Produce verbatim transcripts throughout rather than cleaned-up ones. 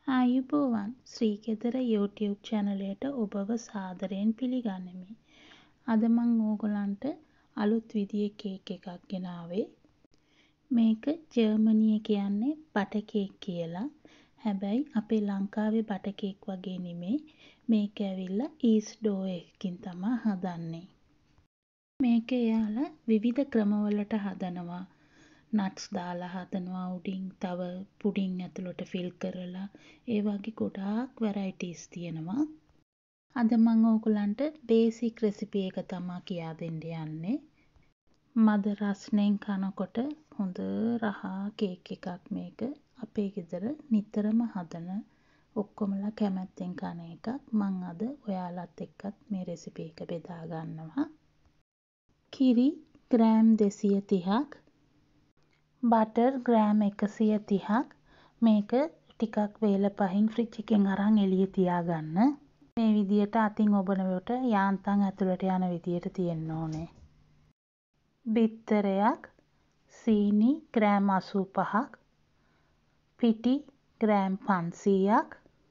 ආයුබෝවන් ශ්‍රී ගෙදර YouTube channelයට ඔබව සාදරයෙන් පිළිගනිමි. අද මම ඕගොල්ලන්ට අලුත් විදිහේ කේක් එකක් ගෙනාවේ. මේක ජර්මනියේ කියන්නේ බටර් කේක් කියලා. හැබැයි අපේ ලංකාවේ බටර් කේක් වගේ නෙමෙයි. මේක ඇවිල්ලා ඊස්ට් ඩෝ එකකින් තමයි හදන්නේ. මේක එයාලා විවිධ ක්‍රමවලට හදනවා. නට්ස් දාලා හදනවා උඩින් තව පුඩින් ඇතුළට ෆිල් කරලා ඒ වගේ ගොඩාක් වෙරයිටිස් තියෙනවා. අද මම ඕගොල්ලන්ට බේසික් රෙසිපි එක තමයි කියා දෙන්න යන්නේ. මද රස්නෙන් කනකොට හොඳ රහ කේක් එකක් මේක. අපේ ගෙදර නිතරම හදන ඔක්කොමලා කැමැත්තෙන් කන එකක්. මම අද ඔයාලත් එක්කත් මේ රෙසිපි එක බෙදා ගන්නවා. කිරි ග්‍රෑම් දෙසිය තිහක්, බටර් ග්‍රෑම් එකසිය තිහක්. මේක ටිකක් වේල පහින් ෆ්‍රිජ් එකෙන් අරන් එළියේ තියාගන්න. මේ විදියට අතින් ඔබනකොට යාන්තම් ඇතුළට යන විදියට තියෙන්න ඕනේ. බිත්තරයක්, සීනි ග්‍රෑම් අසූ පහක්, පිටි ග්‍රෑම් පන්සීයක්,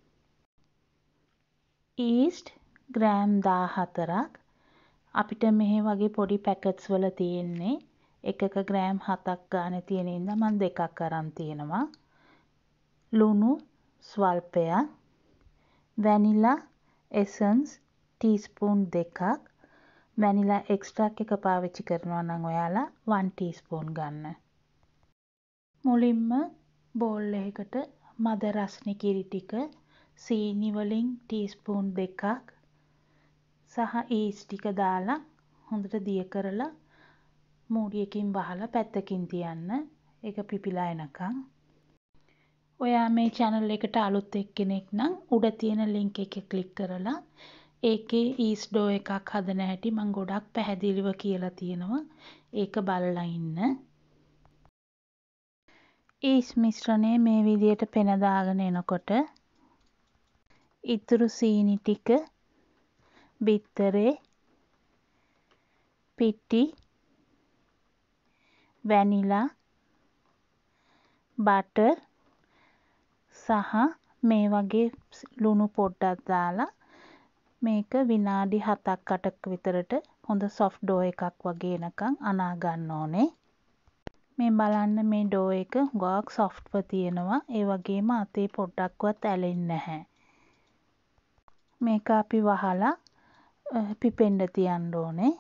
ඊස්ට් ග්‍රෑම් දාහතරක්. අපිට මෙහි වගේ පොඩි පැකට්ස් වල තියෙන්නේ එකක ග්‍රෑම් හතක් ගානේ තියෙන ඉඳන් මම දෙකක් අරන් තියෙනවා. ලුණු ස්වල්පයක්, වැනිලා එසන්ස් ටීස්පූන් දෙකක්, වැනිලා එක්ස්ට්‍රැක්ට් එක පාවිච්චි කරනවා නම් ඔයාලා වන් ටීස්පූන් ගන්න. මුලින්ම බෝල් එකකට මද රස්නේ කිරි ටික සීනි වලින් ටීස්පූන් දෙකක් සහ ඊස්ට් ටික දාලා හොඳට දිය කරලා මූඩියකින් වහලා පැත්තකින් තියන්න. ඒක පිපිලා එනකන්. ඔයා මේ channel එකට අලුත් එක්කෙනෙක් නම් උඩ තියෙන link එක ක්ලික් කරලා ඒකේ ඊස්ට් ඩෝ එකක් හදන හැටි මම ගොඩක් පැහැදිලිව කියලා තියෙනවා. ඒක බලලා ඉන්න. ඊස්ට් මිශ්‍රණය මේ විදියට පෙන දාගෙන එනකොට ඉතුරු සීනි ටික බිත්තරේ, පිටි, වැනිලා, බටර් සහ මේ වගේ ලුණු පොඩ්ඩක් දාලා මේක විනාඩි හතක් අටක් විතරට හොඳ සොෆ්ට් ඩෝ එකක් වගේ එනකන් අනා ගන්න ඕනේ. මේ බලන්න මේ ඩෝ එක ගොඩක් සොෆ්ට්ව තියෙනවා. ඒ වගේම අතේ පොඩ්ඩක්වත් ඇලෙන්නේ නැහැ. මේක අපි වහලා පිපෙන්න තියන්න ඕනේ.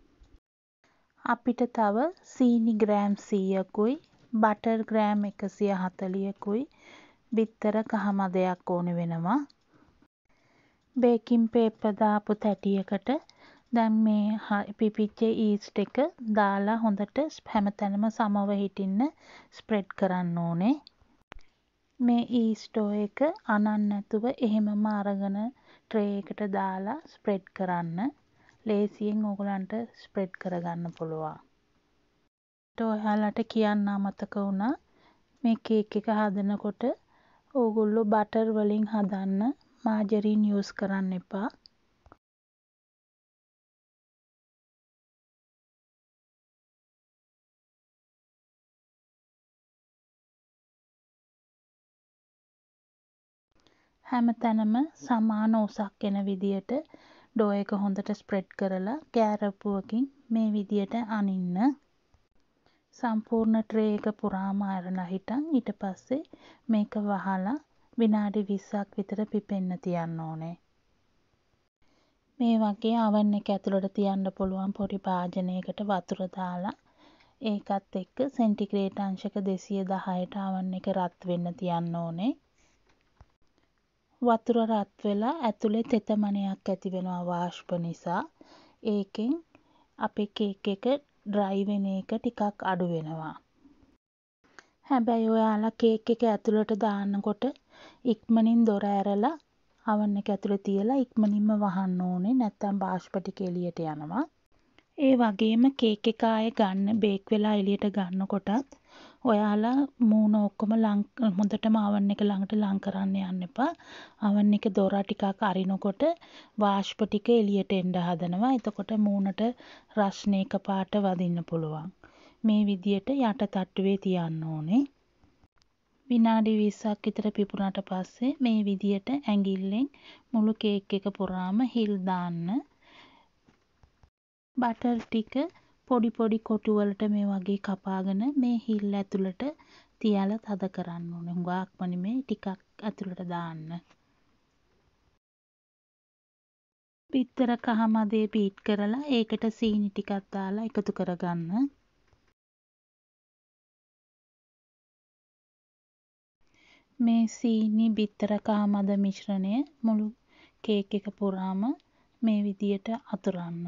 අපිට තව සීනි ග්‍රෑම් සීයකුයි, බටර් ග්‍රෑම් එකසිය හතළිහකුයි, බිත්තර කහමදයක් ඕන වෙනවා. බේකින් පේපර් දාපු තැටියකට දැන් මේ පිපිච්ච ඊස්ට් එක දාලා හොඳට හැමතැනම සමව හිටින්න ස්ප්‍රෙඩ් කරන්න ඕනේ. මේ ඊස්ට් ඩෝ එක අනන්න නැතුව එහෙමම අරගෙන ට්‍රේ එකට දාලා ස්ප්‍රෙඩ් කරන්න. ලේසියෙන් ඕගලන්ට ස්ප්‍රෙඩ් කරගන්න පුළුවන්. ඔයාලට කියන්න අමතක වුණා මේ කේක් එක හදනකොට ඕගොල්ලෝ බටර් වලින් හදන්න, මාජරින් යූස් කරන්න එපා. හැමතැනම සමාන උසක් එන විදියට ඩෝ එක හොඳට ස්ප්‍රෙඩ් කරලා කෑරප්පුවකින් මේ විදියට අනින්න. සම්පූර්ණ ට්‍රේ එක පුරාම අරලා හිටන් ඊට පස්සේ මේක වහලා විනාඩි විස්සක් විතර පිපෙන්න තියන්න ඕනේ. මේ වගේ oven එක ඇතුළට තියන්න පුළුවන් පොඩි භාජනයකට වතුර දාලා ඒකත් එක්ක සෙන්ටිග්‍රේඩ් අංශක දෙසිය දහයට oven එක රත් වෙන්න තියන්න ඕනේ. වතුර රත් වෙලා ඇතුලේ තෙතමනයක් ඇති වෙනවා වාෂ්ප නිසා. ඒකෙන් අපේ කේක් එක ඩ්‍රයි වෙන එක ටිකක් අඩු වෙනවා. හැබැයි ඔයාලා කේක් එක ඇතුළට දාන්නකොට ඉක්මනින් දොර ඇරලා oven එක ඇතුලේ තියලා ඉක්මනින්ම වහන්න ඕනේ. නැත්නම් වාෂ්ප ටික එළියට යනවා. ඒ වගේම කේක් එක ආයේ ගන්න බේක් වෙලා එළියට ගන්නකොටත් ඔයාලා මූණ ඔක්කොම හොඳටම oven එක ළඟට ලං කරන්න යන්න එපා. oven එක දොර ටිකක් අරිනකොට වාෂ්ප ටික එළියට එන්න හදනවා. එතකොට මූණට රස්නේ එකපාරට වදින්න පුළුවන්. මේ විදියට යට තට්ටුවේ තියන්න ඕනේ. විනාඩි විස්සක් විතර පිපුණාට පස්සේ මේ විදියට ඇඟිල්ලෙන් මුළු කේක් එක පුරාම හිල් දාන්න. බටර් ටික පොඩි පොඩි කොටු වලට මේ වගේ කපාගෙන මේ හිල් ඇතුළට තියලා තද කරන්න ඕනේ. හුඟක්ම නෙමෙයි ටිකක් ඇතුළට දාන්න. බිත්තර කහ මදේ බීට් කරලා ඒකට සීනි ටිකක් දාලා එකතු කරගන්න. මේ සීනි බිත්තර කහ මද මිශ්‍රණය මුළු කේක් එක පුරාම මේ විදියට අතුරන්න.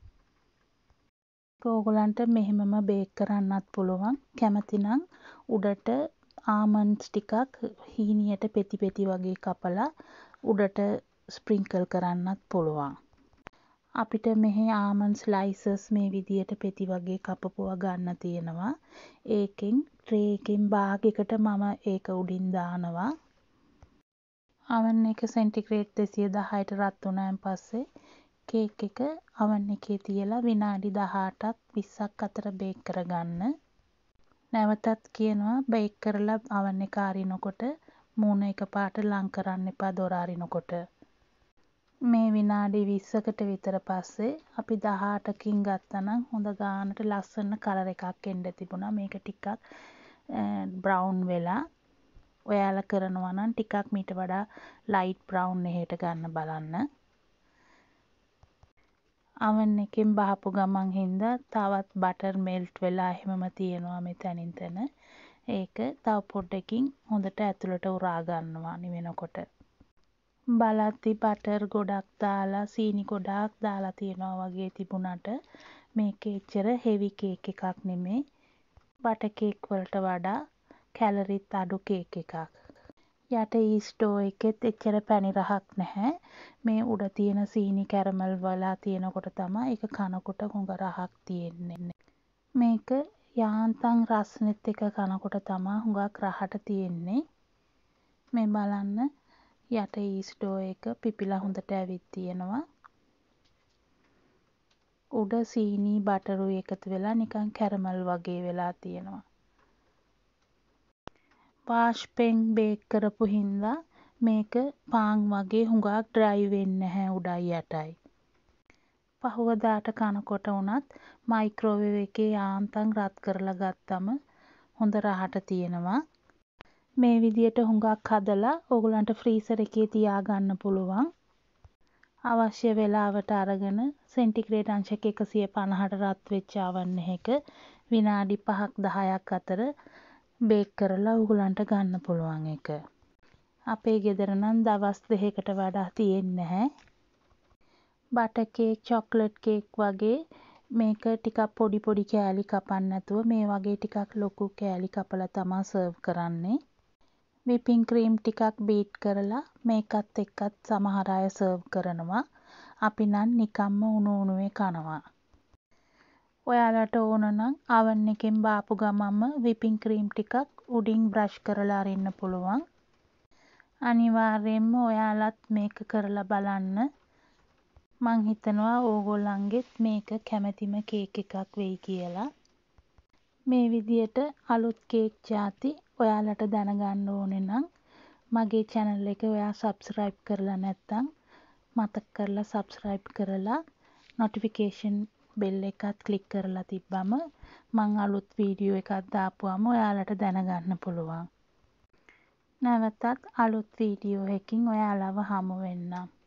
ඕගොල්ලන්ට මෙහෙමම බේක් කරන්නත් පුළුවන්. කැමති නම් උඩට ආමන්ඩ්ස් ටිකක් හීනියට පෙති පෙති වගේ කපලා උඩට ස්ප්‍රින්කල් කරන්නත් පුළුවන්. අපිට මෙහි ආමන්ඩ් ස්ලයිසස් මේ විදියට පෙති වගේ කපපුවා ගන්න තියෙනවා. ඒකෙන් ට්‍රේ එකෙන් භාගයකට මම ඒක උඩින් දානවා. oven එක සෙන්ටිග්‍රේඩ් දෙසිය දහයට රත් වුණාන් පස්සේ කේක් එක oven එකේ තියලා විනාඩි දහඅටක් විස්සක් අතර බේක් කරගන්න. නැවතත් කියනවා බේක් කරලා oven එක අරිනකොට මූණ එකපාරට ලං කරන්න එපා දොර අරිනකොට. මේ විනාඩි විස්සකට විතර පස්සේ අපි දහඅටකින් ගත්තා නම් හොඳ ගානට ලස්සන කලර් එකක් එන්න තිබුණා. මේක ටිකක් බ්‍රවුන් වෙලා. ඔයාලා කරනවා නම් ටිකක් මීට වඩා ලයිට් බ්‍රවුන් එහෙට ගන්න බලන්න. oven එකෙන් බහපු ගමන් හින්දා තවත් බටර් මෙල්ට් වෙලා එහෙමම තියෙනවා මෙතනින් තන. ඒක තව පොඩ්ඩකින් හොඳට ඇතුළට උරා ගන්නවා නිවෙනකොට. බලද්දි බටර් ගොඩක් දාලා සීනි ගොඩාක් දාලා තියනවා වගේ තිබුණාට මේක එච්චර හෙවි කේක් එකක් නෙමෙයි. බටර් කේක් වලට වඩා කැලරිත් අඩු කේක් එකක්. යට ඊස්ටෝ එකෙත් එච්චර පැණි රහක් නැහැ. මේ උඩ තියෙන සීනි කැරමල් වලා තියෙනකොට තමයි ඒක කනකොට හොඟ රහක් තියෙන්නේ. මේක යාන්තම් රස්නෙත් එක කනකොට තමයි හුඟක් රහට තියෙන්නේ. මේ බලන්න යට ඊස්ටෝ එක පිපිලා හොඳට ඇවිත් තියෙනවා. උඩ සීනි බටරුයි එකතු වෙලා නිකන් කැරමල් වගේ වෙලා තියෙනවා. වාෂ්පෙන් බේක් කරපු හින්දා මේක පාන් වගේ හුඟක් ඩ්‍රයි වෙන්නේ නැහැ උඩයි යටයි. පහුවදාට කනකොට උනත් මයික්‍රෝවේව් එකේ යාන්තම් රත් කරලා ගත්තම හොඳ රහට තියෙනවා. මේ විදියට හුඟක් හදලා ඕගොල්ලන්ට ෆ්‍රීසර් එකේ තියාගන්න පුළුවන්. අවශ්‍ය වෙලාවට අරගෙන සෙන්ටිග්‍රේඩ් අංශක එකසිය පනහට රත් වෙච්ච oven එකක විනාඩි පහක් දහයක් අතර බේක් කරලා ඕගොල්ලන්ට ගන්න පුළුවන් එක. අපේ ගෙදර නම් දවස් දෙකකට වඩා තියෙන්නේ නැහැ. බටර් කේක්, චොක්ලට් කේක් වගේ මේක ටිකක් පොඩි පොඩි කෑලි කපන්න නැතුව මේ වගේ ටිකක් ලොකු කෑලි කපලා තමයි සර්ව් කරන්නේ. විපින් ක්‍රීම් ටිකක් බීට් කරලා මේකත් එක්කත් සමහර අය සර්ව් කරනවා. අපි නම් නිකම්ම උණු උණුවේ කනවා. ඔයාලට ඕන නම් oven එකෙන් බාපු ගමන්ම විපින් ක්‍රීම් ටිකක් උඩින් බ්‍රෂ් කරලා අරින්න පුළුවන්. අනිවාර්යයෙන්ම ඔයාලත් මේක කරලා බලන්න. මං හිතනවා ඕගොල්ලන්ගෙත් මේක කැමැතිම කේක් එකක් වෙයි කියලා. මේ විදියට අලුත් කේක් ಜಾති ඔයාලට දැනගන්න ඕනේ නම් මගේ channel එක ඔයා subscribe කරලා නැත්නම් මතක් කරලා subscribe කරලා notification bell එකත් click කරලා තිබ්බම මං අලුත් වීඩියෝ එකක් දාපුවම ඔයාලට දැනගන්න පුළුවන්. නැවතත් අලුත් වීඩියෝ එකකින් ඔයාලව හමු වෙන්නම්.